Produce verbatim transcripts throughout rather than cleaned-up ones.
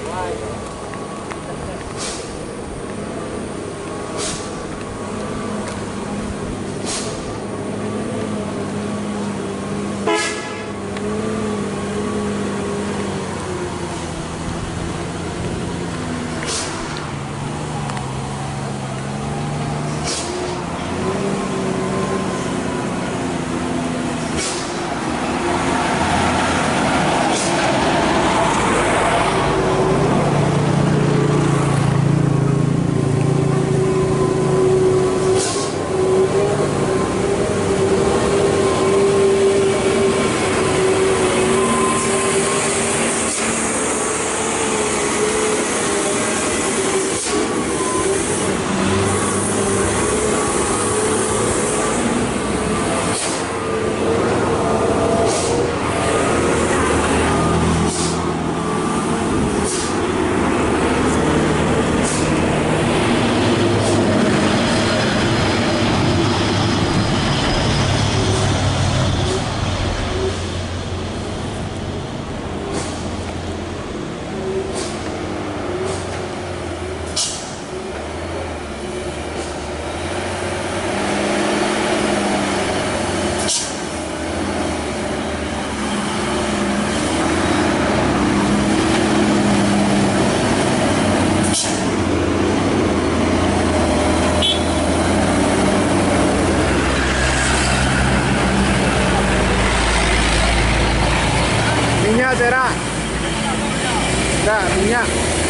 Tera. Enggak, minyak.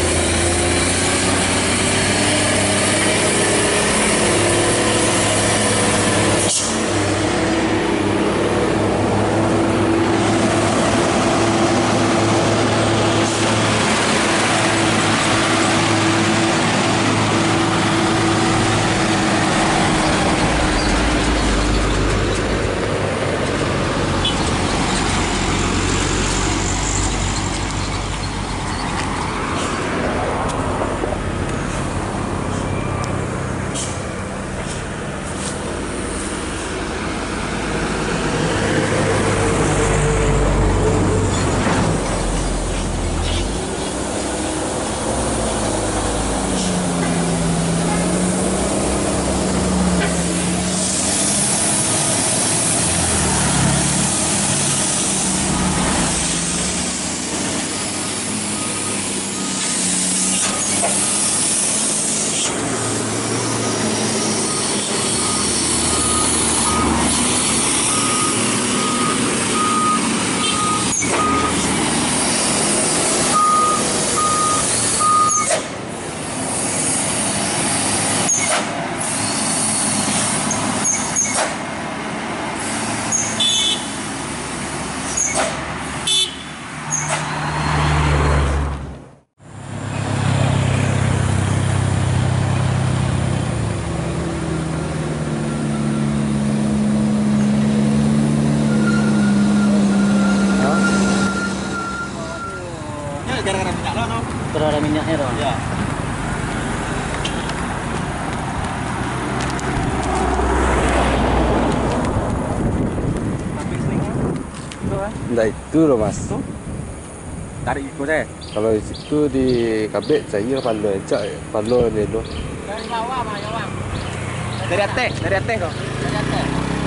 Gara-gara minyak lah, no? Gara-gara minyaknya dong. Ya. Tapi selingnya itu kan? Enggak itu loh mas. Itu? Tarik ikut saya. Kalau di situ di kabek saya palo encak, palo ni lo. Dari bawah Pak Yowang. Dari atas, dari atas kok. Dari atas.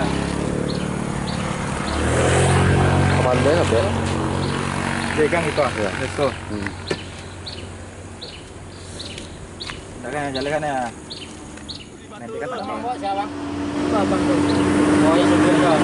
Palo kabek. Pegang itu, ya. Itu. Hmm. Dah kan jalan kan ya. Nanti kan tak Bawa siapa? Abang tuh. Oh yang lebih enggak.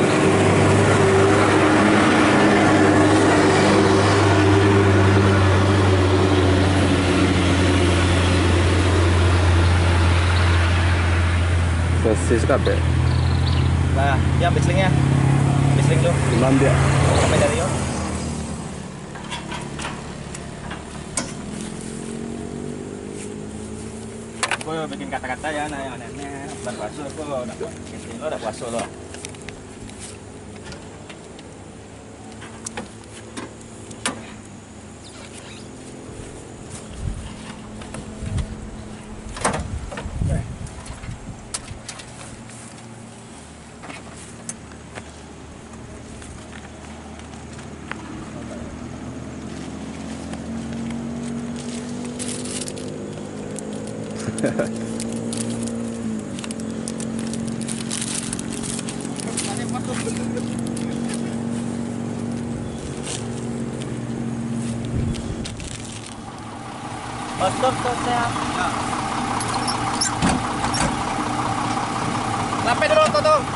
Sosis kabek. Nah, ya bislingnya. Bisling tu. Imam dia. Sampai dari yo. Aku bikin kata-kata ya, nah yang anehnya bulan puasa aku udah bikin lo udah puasa lo. Oh, stop, stop, saya. Sampai dulu tuh tuh.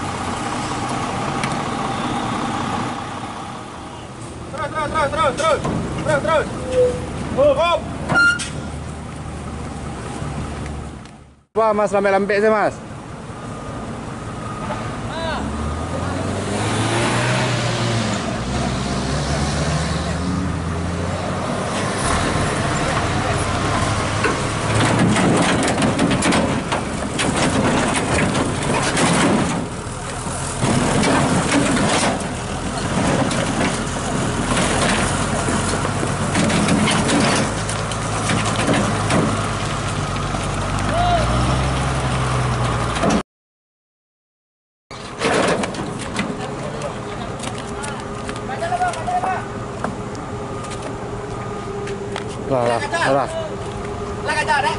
Terus terus terus terus terus terus terus. Hukum. Wah, Mas lambe-lambe sih, Mas. Lah, lah, lah. Lah kacau deh.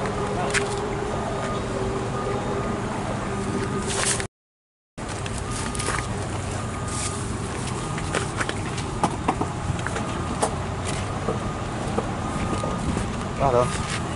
Lah,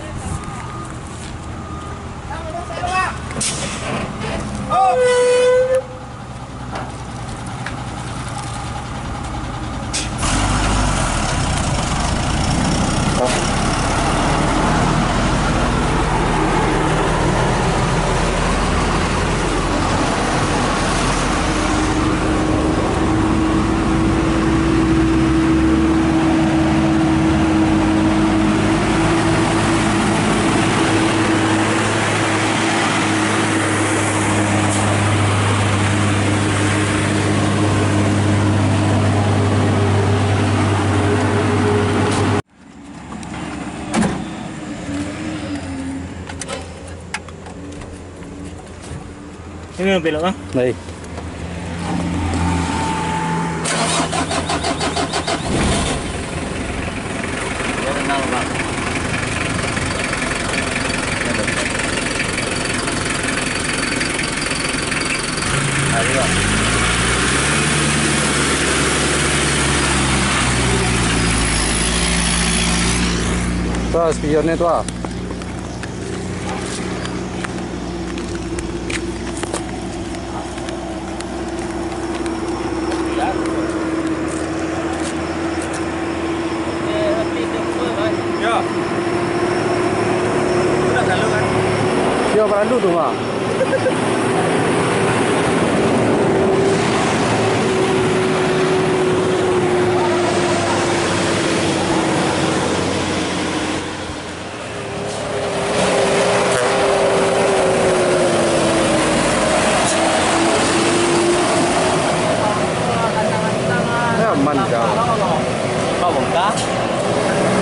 Ini yang belok, Bang. baik. Ya kenal, Bang. Ayo. Tuh, spionnya tuh. Ah. Yo. Udah lalu kan? Dia perandu tuh, Mak. Ya, aman kau. Kau bongkar.